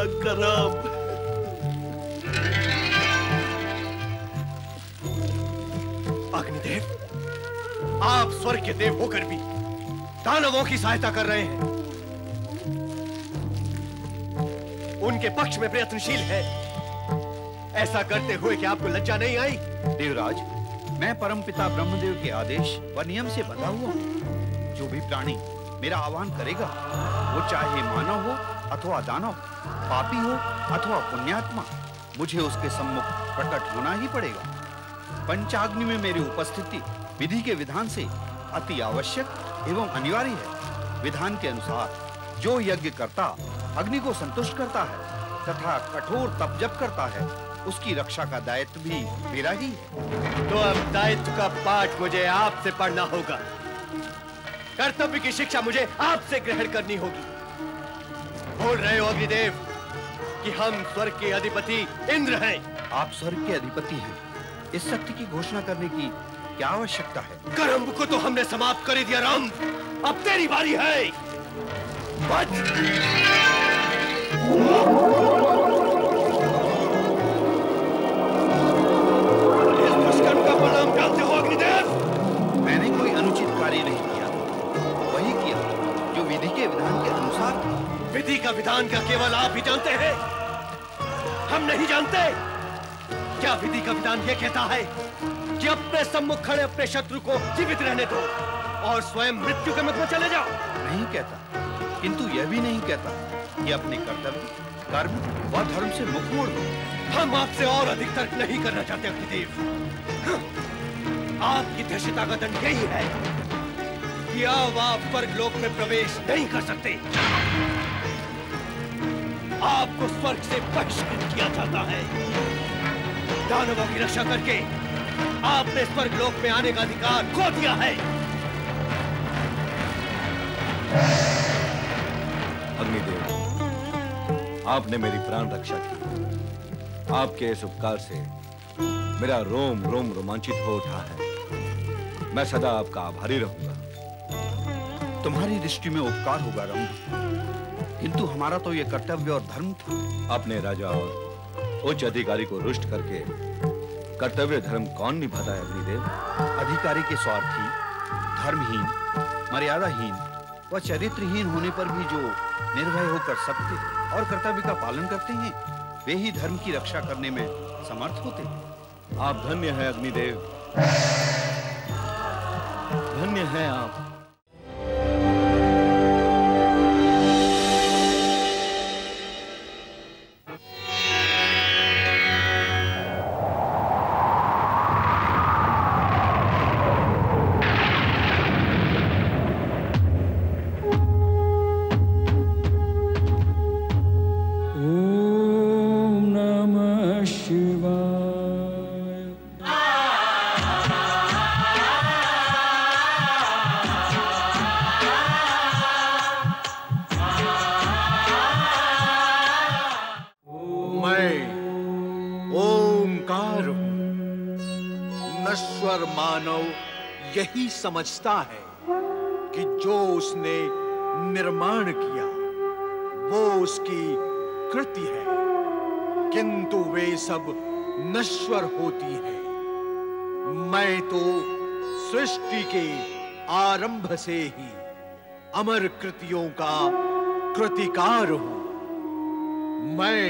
करम। अग्निदेव, आप स्वर्ग के देव होकर भी दानवों की सहायता कर रहे हैं, उनके पक्ष में प्रयत्नशील है। ऐसा करते हुए क्या आपको लज्जा नहीं आई? देवराज, मैं परमपिता ब्रह्मदेव के आदेश व नियम से बंधा हुआ हूँ। जो भी प्राणी मेरा आह्वान करेगा, वो चाहे मानव हो अथवा दानव, पापी हो अथवा पुण्यात्मा, मुझे उसके सम्मुख प्रकट होना ही पड़ेगा। पंचाग्नि में मेरी उपस्थिति विधि के विधान से अति आवश्यक एवं अनिवार्य है। विधान के अनुसार जो यज्ञ करता अग्नि को संतुष्ट करता है तथा कठोर तप जप करता है, उसकी रक्षा का दायित्व भी मेरा ही है। तो अब दायित्व का पाठ मुझे आपसे पढ़ना होगा, कर्तव्य की शिक्षा मुझे आपसे ग्रहण करनी होगी। बोल रहे हो अग्निदेव कि हम स्वर्ग के अधिपति इंद्र हैं। आप स्वर्ग के अधिपति हैं, इस सत्य की घोषणा करने की क्या आवश्यकता है? करम्ब को तो हमने समाप्त कर दिया राम, अब तेरी बारी है। इस दुष्कर्म का परिणाम जानते हो अग्निदेव? मैंने कोई अनुचित कार्य नहीं किया, वही किया जो विधि के विधान के अनुसार था। विधि का विधान का केवल आप ही जानते हैं, हम नहीं जानते। क्या विधि का विधान ये कहता है कि अपने सम्मुख खड़े अपने शत्रु को जीवित रहने दो और स्वयं मृत्यु के मुख में चले जाओ? नहीं कहता, किंतु यह भी नहीं कहता कि अपने कर्तव्य, कर्म व धर्म से मुख मोड़ दो। हम आपसे और अधिक तर्क नहीं करना चाहते अग्निदेव। आपकी धृष्टता का दंड यही है कि अब आप स्वर्ग लोक में प्रवेश नहीं कर सकते। आपको स्वर्ग से बहिष्कृत किया जाता है। दानवों की रक्षा करके आपने स्वर्ग लोक में आने का अधिकार खो दिया है। अग्निदेव, आपने मेरी प्राण रक्षा की। आपके इस उपकार से मेरा रोम रोम रोमांचित हो उठा है। मैं सदा आपका आभारी रहूंगा। तुम्हारी दृष्टि में उपकार होगा रंभ, किंतु हमारा तो यह कर्तव्य और धर्म था। अपने राजा और उच्च अधिकारी को रुष्ट करके कर्तव्य धर्म कौन निभाता है अग्निदेव? अधिकारी के स्वार्थी, धर्महीन, मर्यादाहीन व चरित्रहीन होने पर भी जो निर्भय होकर सत्य और कर्तव्य का पालन करते हैं, वे ही धर्म की रक्षा करने में समर्थ होते हैं। आप धन्य हैं अग्निदेव, धन्य हैं आप। यही समझता है कि जो उसने निर्माण किया वो उसकी कृति है, किंतु वे सब नश्वर होती हैं। मैं तो सृष्टि के आरंभ से ही अमर कृतियों का कृतिकार हूं। मैं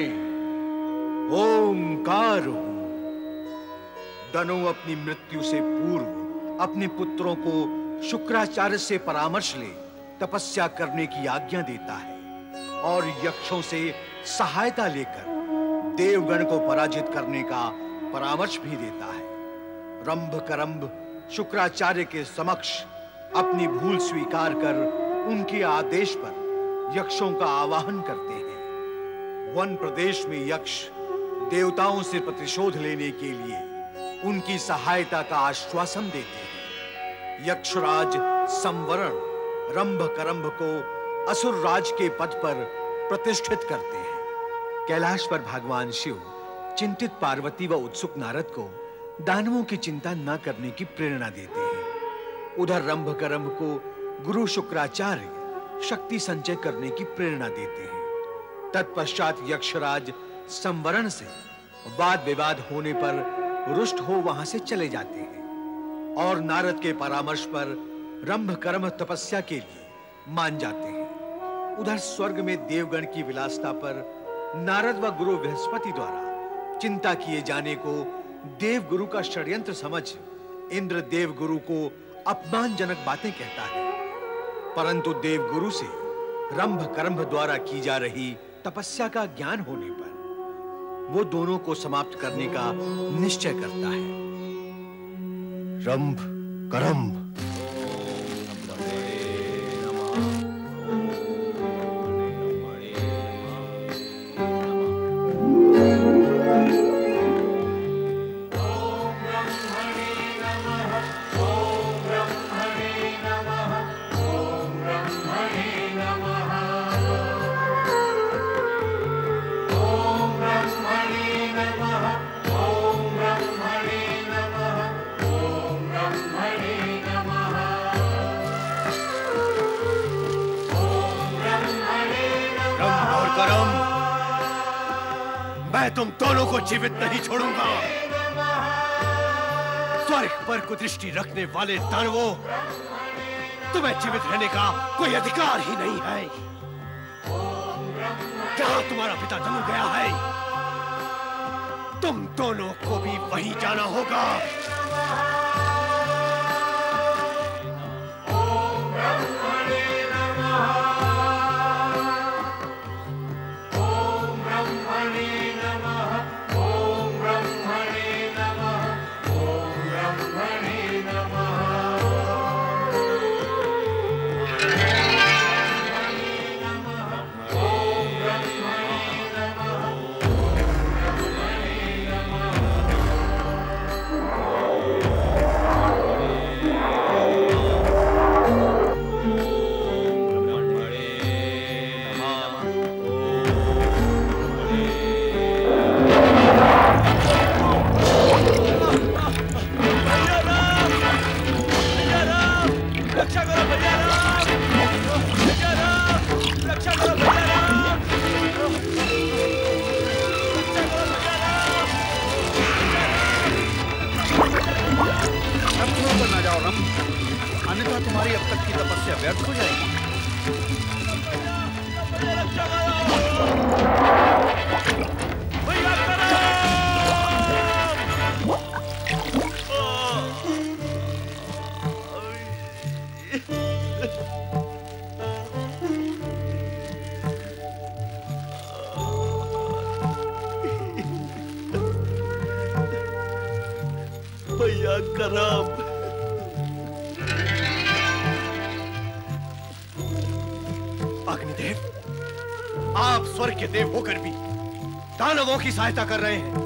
ओंकार हूं। दनु अपनी मृत्यु से पूर्व अपने पुत्रों को शुक्राचार्य से परामर्श ले तपस्या करने की आज्ञा देता है और यक्षों से सहायता लेकर देवगण को पराजित करने का परामर्श भी देता है। रंभ करंभ शुक्राचार्य के समक्ष अपनी भूल स्वीकार कर उनके आदेश पर यक्षों का आवाहन करते हैं। वन प्रदेश में यक्ष देवताओं से प्रतिशोध लेने के लिए उनकी सहायता का आश्वासन देते हैं। यक्षराज संवरण रंभ करंभ को असुर राज के पद पर प्रतिष्ठित करते हैं। कैलाश पर भगवान शिव चिंतित पार्वती व उत्सुक नारद को दानवों की चिंता न करने की प्रेरणा देते हैं। उधर रंभ करंभ को गुरु शुक्राचार्य शक्ति संचय करने की प्रेरणा देते हैं। तत्पश्चात यक्षराज संवरण से वाद विवाद होने पर रुष्ट हो वहां से चले जाते हैं और नारद के परामर्श पर रंभ कर्म तपस्या के लिए मान जाते हैं। उधर स्वर्ग में देवगण की विलासता पर नारद व गुरु बृहस्पति द्वारा चिंता किए जाने को देव गुरु का षड्यंत्र समझ इंद्र देव गुरु को अपमानजनक बातें कहता है, परंतु देव गुरु से रंभ कर्म द्वारा की जा रही तपस्या का ज्ञान होने पर वो दोनों को समाप्त करने का निश्चय करता है। रंभ करम्भ तुम दोनों को जीवित नहीं छोड़ूंगा। स्वर्ग पर कुदृष्टि रखने वाले दानवों, तुम्हें जीवित रहने का कोई अधिकार ही नहीं है। जहां तुम्हारा पिता धनु गया है, तुम दोनों को भी वहीं जाना होगा। अन्यथा तुम्हारी अब तक की तपस्या व्यर्थ हो जाएगी। भैया करम, अग्निदेव, आप स्वर्ग के देव होकर भी दानवों की सहायता कर रहे हैं,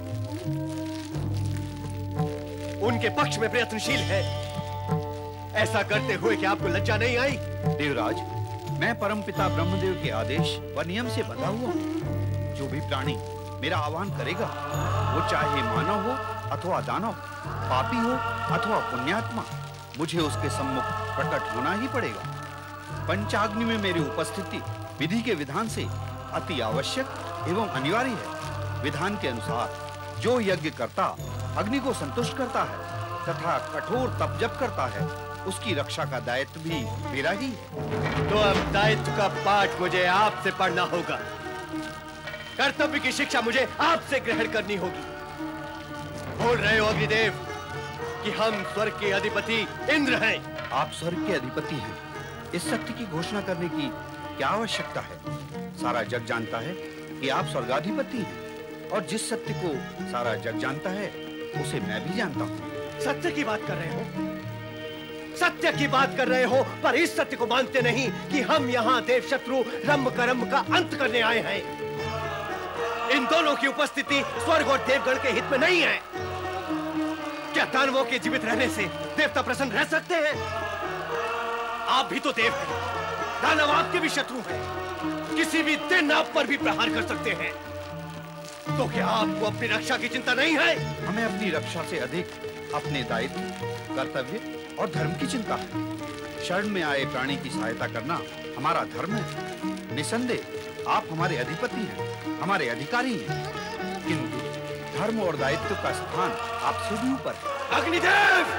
उनके पक्ष में प्रयत्नशील है। ऐसा करते हुए कि आपको लज्जा नहीं आई? देवराज, मैं परमपिता ब्रह्मदेव के आदेश व नियम से बंधा हुआ हूं। जो भी प्राणी मेरा आह्वान करेगा, वो चाहे मानव हो अथवा दानव, पापी हो अथवा पुण्यात्मा, मुझे उसके सम्मुख प्रकट होना ही पड़ेगा। पंचाग्नि में मेरी उपस्थिति विधि के विधान से अति आवश्यक एवं अनिवार्य है। विधान के अनुसार जो यज्ञ करता अग्नि को संतुष्ट करता है तथा कठोर तप जप करता है, उसकी रक्षा का दायित्व भी मेरा ही है। तो अब दायित्व का पाठ मुझे आपसे पढ़ना होगा, कर्तव्य की शिक्षा मुझे आपसे ग्रहण करनी होगी। बोल रहे हो अग्निदेव कि हम स्वर्ग के अधिपति इंद्र हैं? आप स्वर्ग के अधिपति हैं, इस सत्य की घोषणा करने की क्या आवश्यकता है? सारा जग जानता है कि आप स्वर्गाधिपति हैं, और जिस सत्य को सारा जग जानता है उसे मैं भी जानता हूँ। सत्य की बात कर रहे हो? सत्य की बात कर रहे हो, पर इस सत्य को मानते नहीं कि हम यहाँ देव शत्रु रंभ कर्म का अंत करने आए हैं। इन दोनों की उपस्थिति स्वर्ग और देवगण के हित में नहीं है। क्या दानवों के जीवित रहने से देवता प्रसन्न रह सकते हैं? आप भी तो देव हैं, दानव आपके भी शत्रु हैं, किसी भी दिन आप पर भी प्रहार कर सकते हैं। तो क्या आपको अपनी रक्षा की चिंता नहीं है? हमें अपनी रक्षा से अधिक अपने दायित्व, कर्तव्य और धर्म की चिंता है। शरण में आए प्राणी की सहायता करना हमारा धर्म है। निसंदेह आप हमारे अधिपति हैं, हमारे अधिकारी हैं, किंतु धर्म और दायित्व का स्थान आपसे भी ऊपर है। अग्निदेव!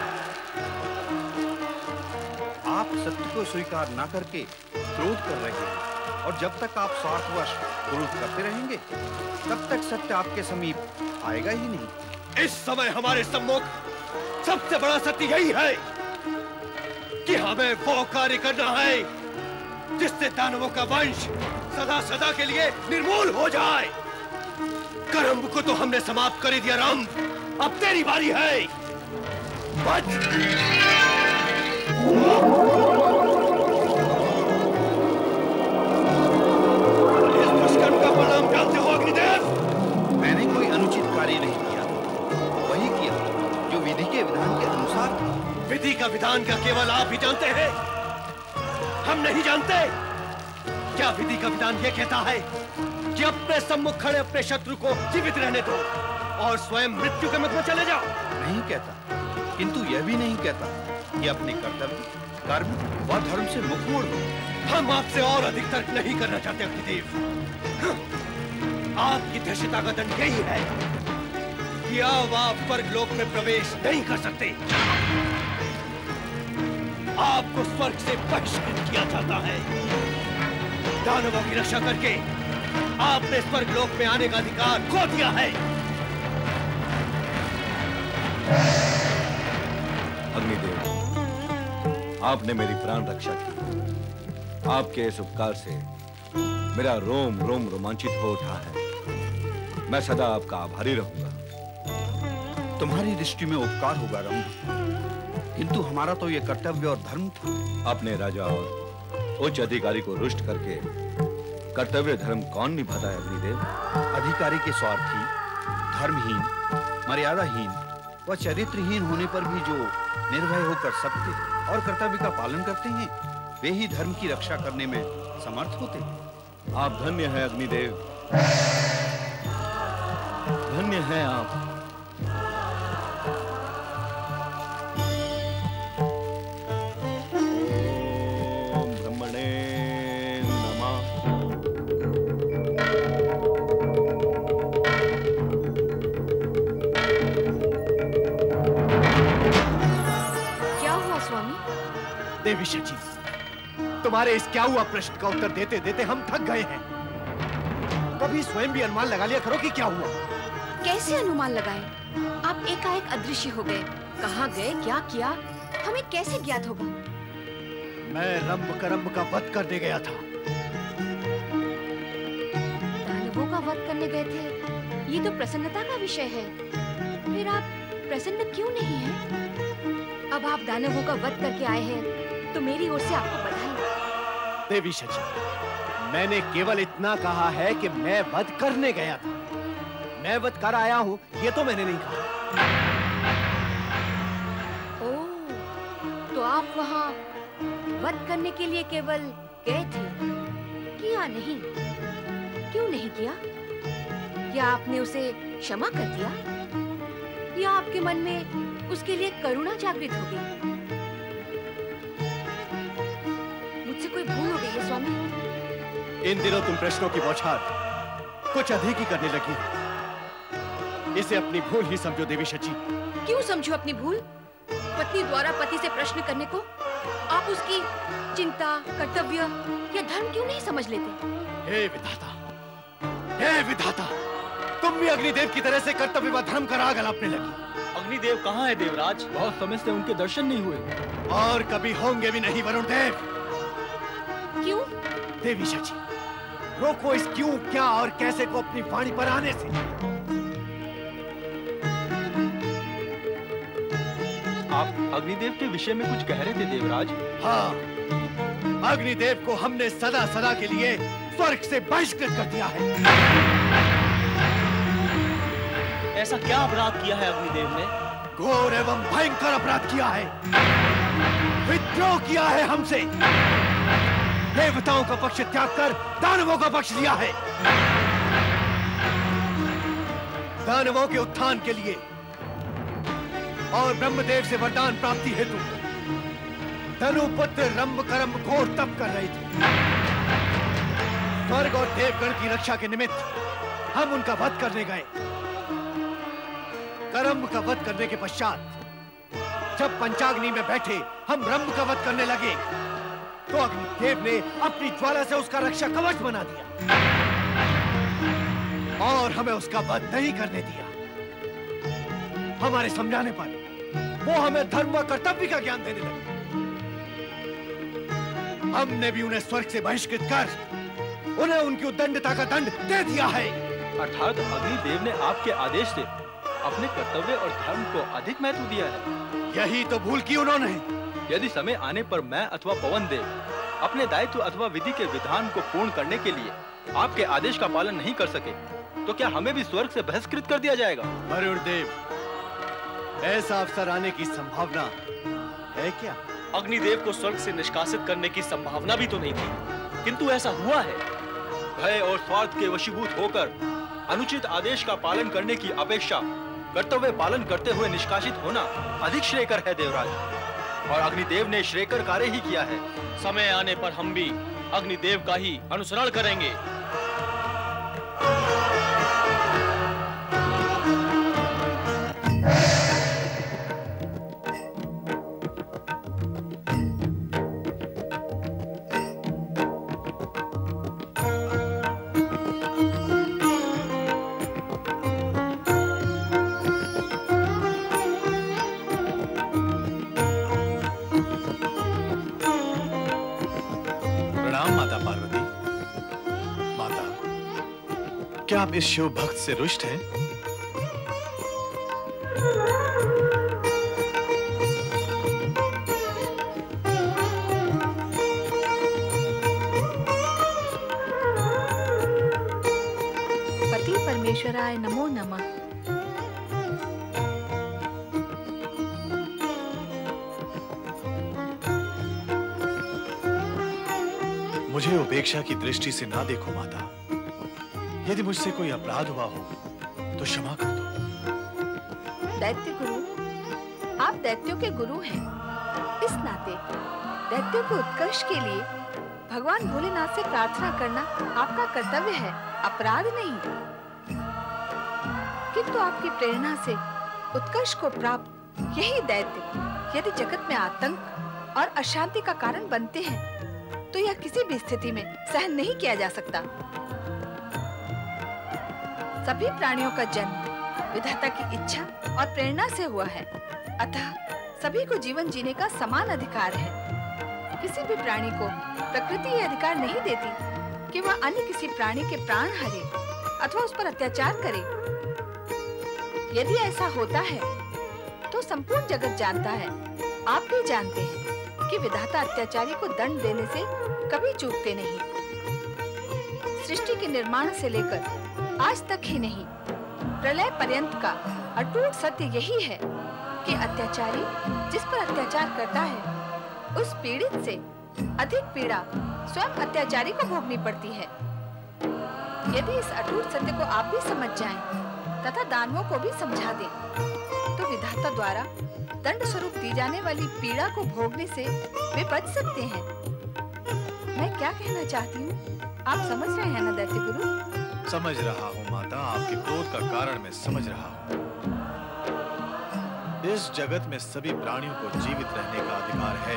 आप सत्य को स्वीकार न करके क्रोध कर रहे हैं, और जब तक आप स्वार्थवश क्रोध करते रहेंगे तब तक सत्य आपके समीप आएगा ही नहीं। इस समय हमारे सम्मुख सबसे बड़ा सत्य यही है कि हमें वो कार्य करना है जिससे दानवों का वंश सदा सदा के लिए निर्मूल हो जाए। करम्ब को तो हमने समाप्त कर ही दिया राम, अब तेरी बारी है। इस दुष्कर्म का परिणाम जानते हो अग्निदेव? मैंने कोई अनुचित कार्य नहीं किया, वही किया जो विधि के विधान के अनुसार था। विधि का विधान का केवल आप ही जानते हैं, हम नहीं जानते। क्या विधि का विधान ये कहता है कि अपने सम्मुख खड़े अपने शत्रु को जीवित रहने दो और स्वयं मृत्यु के मुख में चले जाओ? नहीं कहता, किंतु यह भी नहीं कहता कि अपने कर्तव्य, कर्म व धर्म से मुख मोड़ दो। हम आपसे और अधिक तर्क नहीं करना चाहते अग्निदेव। आपकी धृष्टता का दंड यही है कि अब आप स्वर्ग लोक में प्रवेश नहीं कर सकते। आपको स्वर्ग से बहिष्कृत किया जाता है। दानवों की रक्षा करके आपने स्वर्ग लोक में आने का अधिकार खो दिया है। अग्निदेव, आपने मेरी प्राण रक्षा की। आपके इस उपकार से मेरा रोम रोम रोमांचित हो उठा है। मैं सदा आपका आभारी रहूंगा। तुम्हारी दृष्टि में उपकार होगा रंभ, किंतु हमारा तो यह कर्तव्य और धर्म था। अपने राजा और उच्च अधिकारी को रुष्ट करके कर्तव्य धर्म कौन निभाता है अग्निदेव? अधिकारी के स्वार्थी, धर्महीन, मर्यादाहीन व चरित्रहीन होने पर भी जो निर्भय होकर सत्य और कर्तव्य का पालन करते हैं, वे ही धर्म की रक्षा करने में समर्थ होते हैं। आप धन्य हैं अग्निदेव, धन्य हैं आप। ओम ब्रह्मणे नमः। क्या हुआ स्वामी? देवी शची, तुम्हारे इस क्या हुआ प्रश्न का उत्तर देते देते हम थक गए हैं। कभी स्वयं भी अनुमान लगा लिया करो कि क्या हुआ। कैसे अनुमान लगाए? आप एकाएक अदृश्य हो गए। कहाँ गए, क्या किया, हमें कैसे ज्ञात होगा? मैं रंभ करम्ब का वध करने गया था। दानवों का वध करने गए थे, ये तो प्रसन्नता का विषय है। फिर आप प्रसन्न क्यों नहीं हैं? अब आप दानवों का वध करके आए हैं तो मेरी ओर से आपको बधाई। देवी शची, मैंने केवल इतना कहा है कि मैं वध करने गया था। मैं वध कर आया हूँ ये तो मैंने नहीं कहा। ओह, तो आप वहाँ वध करने के लिए केवल गए थे, किया नहीं? क्यों नहीं किया? क्या आपने उसे क्षमा कर दिया, या आपके मन में उसके लिए करुणा जागृत हो गई? मुझसे कोई भूल हो गई है स्वामी? इन दिनों तुम प्रश्नों की बौछार कुछ अधिक ही करने लगी। इसे अपनी भूल ही समझो देवी शची। क्यों समझो अपनी भूल? पत्नी द्वारा पति से प्रश्न करने को आप उसकी चिंता, कर्तव्य या धर्म क्यों नहीं समझ लेते? हे विधाता, हे विधाता, तुम भी अग्निदेव की तरह से कर्तव्य व धर्म का राग अलापने लगी। अग्निदेव कहाँ है देवराज? बहुत समय से उनके दर्शन नहीं हुए। और कभी होंगे भी नहीं वरुण देव। क्यों? देवी शची, रोको इस क्यों, क्या और कैसे को अपनी वाणी पर आने से। आप अग्निदेव के विषय में कुछ कह रहे थे देवराज? हाँ, अग्निदेव को हमने सदा सदा के लिए स्वर्ग से बहिष्कृत कर दिया है। ऐसा क्या अपराध किया है अग्निदेव ने? घोर एवं भयंकर अपराध किया है। विद्रोह किया है हमसे। देवताओं का पक्ष त्याग कर दानवों का पक्ष लिया है। दानवों के उत्थान के लिए और ब्रह्मदेव से वरदान प्राप्ति हेतु धनुपुत्र रंभ करम्ब घोर तप कर रहे थे। स्वर्ग और देवगण की रक्षा के निमित्त हम उनका वध करने गए। करम्ब का वध करने के पश्चात जब पंचाग्नि में बैठे हम रंभ का वध करने लगे तो अग्निदेव ने अपनी ज्वाला से उसका रक्षा कवच बना दिया और हमें उसका वध नहीं करने दिया। हमारे समझाने पर वो हमें धर्म व कर्तव्य का ज्ञान देने लगे। हमने भी उन्हें स्वर्ग से बहिष्कृत कर उन्हें उनकी उद्दंडता का दंड दे दिया है। अर्थात अग्निदेव ने आपके आदेश से अपने कर्तव्य और धर्म को अधिक महत्व दिया है। यही तो भूल की उन्होंने। यदि समय आने पर मैं अथवा पवन देव अपने दायित्व अथवा विधि के विधान को पूर्ण करने के लिए आपके आदेश का पालन नहीं कर सके तो क्या हमें भी स्वर्ग से बहिष्कृत कर दिया जाएगा? वरुण देव, ऐसा अवसर आने की संभावना है क्या? अग्निदेव को स्वर्ग से निष्कासित करने की संभावना भी तो नहीं थी, किंतु ऐसा हुआ है। भय और स्वार्थ के वशीभूत होकर अनुचित आदेश का पालन करने की अपेक्षा कर्तव्य पालन करते हुए निष्कासित होना अधिक श्रेयकर है देवराज, और अग्निदेव ने श्रेयकर कार्य ही किया है। समय आने पर हम भी अग्निदेव का ही अनुसरण करेंगे। क्या आप इस शिव भक्त से रुष्ट हैं? पति परमेश्वराय नमो नमः। मुझे उपेक्षा की दृष्टि से ना देखो माता। यदि मुझसे कोई अपराध हुआ हो तो क्षमा कर दो। दैत्य गुरु, आप दैत्यों के गुरु हैं। इस नाते दैत्यों के उत्कर्ष के लिए भगवान भोलेनाथ से प्रार्थना करना आपका कर्तव्य है, अपराध नहीं। किंतु आपकी प्रेरणा से उत्कर्ष को प्राप्त यही दैत्य यदि जगत में आतंक और अशांति का कारण बनते हैं तो यह किसी भी स्थिति में सहन नहीं किया जा सकता। सभी प्राणियों का जन्म विधाता की इच्छा और प्रेरणा से हुआ है, अतः सभी को जीवन जीने का समान अधिकार है। किसी भी प्राणी को प्रकृति यह अधिकार नहीं देती कि वह अन्य किसी प्राणी के प्राण हरे अथवा उस पर अत्याचार करे। यदि ऐसा होता है तो संपूर्ण जगत जानता है, आप भी जानते हैं कि विधाता अत्याचारी को दंड देने से कभी चूकते नहीं। सृष्टि के निर्माण से लेकर आज तक ही नहीं, प्रलय पर्यंत का अटूट सत्य यही है कि अत्याचारी जिस पर अत्याचार करता है उस पीड़ित से अधिक पीड़ा स्वयं अत्याचारी को भोगनी पड़ती है। यदि इस अटूट सत्य को आप भी समझ जाएं तथा दानवों को भी समझा दें तो विधाता द्वारा दंड स्वरूप दी जाने वाली पीड़ा को भोगने से वे बच सकते हैं। मैं क्या कहना चाहती हूँ, आप समझ रहे हैं ना दैत्य गुरु? समझ रहा हूँ माता, आपके क्रोध का कारण मैं समझ रहा हूँ। इस जगत में सभी प्राणियों को जीवित रहने का अधिकार है।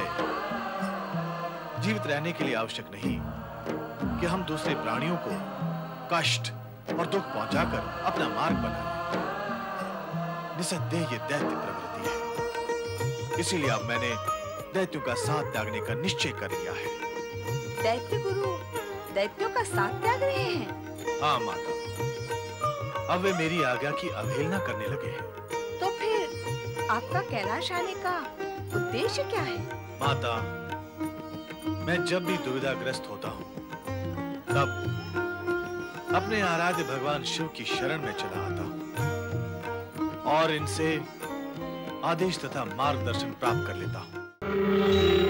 जीवित रहने के लिए आवश्यक नहीं कि हम दूसरे प्राणियों को कष्ट और दुख पहुंचाकर अपना मार्ग बनाएं। निसंदेह ये दैत्य प्रवृत्ति है, इसीलिए अब मैंने दैत्यों का साथ त्यागने का निश्चय कर लिया है। दैत्य गुरु दैत्यों का साथ त्याग रहे हैं? हाँ माता, अब वे मेरी आज्ञा की अवहेलना करने लगे हैं। तो फिर आपका कैलाश आने का उद्देश्य क्या है? माता, मैं जब भी दुविधाग्रस्त होता हूँ तब अपने आराध्य भगवान शिव की शरण में चला आता हूँ और इनसे आदेश तथा मार्गदर्शन प्राप्त कर लेता हूँ।